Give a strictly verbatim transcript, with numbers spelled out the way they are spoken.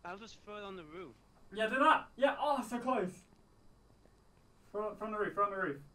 I'll just throw it on the roof. Yeah, do that. Yeah. Oh, so close. From from the roof. From the roof.